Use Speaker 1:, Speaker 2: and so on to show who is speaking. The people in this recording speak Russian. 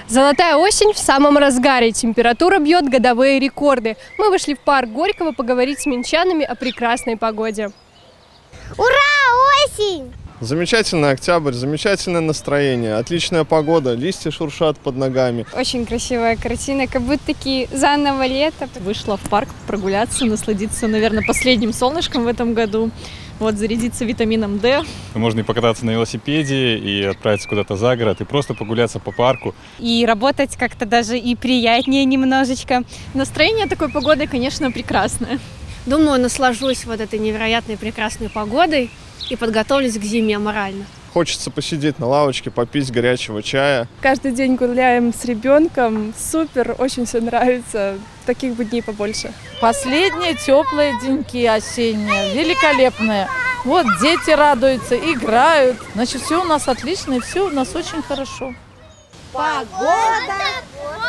Speaker 1: Золотая осень в самом разгаре. Температура бьет годовые рекорды. Мы вышли в парк Горького поговорить с минчанами о прекрасной погоде.
Speaker 2: Ура, осень!
Speaker 3: Замечательный октябрь, замечательное настроение, отличная погода, листья шуршат под ногами.
Speaker 4: Очень красивая картина, как будто-таки заново лето.
Speaker 5: Вышла в парк прогуляться, насладиться, наверное, последним солнышком в этом году. Вот, зарядиться витамином D.
Speaker 6: Можно и покататься на велосипеде, и отправиться куда-то за город, и просто прогуляться по парку.
Speaker 4: И работать как-то даже и приятнее немножечко.
Speaker 5: Настроение такой погоды, конечно, прекрасное.
Speaker 1: Думаю, наслажусь вот этой невероятной прекрасной погодой и подготовлюсь к зиме морально.
Speaker 3: Хочется посидеть на лавочке, попить горячего чая.
Speaker 7: Каждый день гуляем с ребенком. Супер, очень все нравится. Таких бы дней побольше.
Speaker 8: Последние теплые деньки осенние, великолепные. Вот дети радуются, играют. Значит, все у нас отлично и все у нас очень хорошо.
Speaker 2: Погода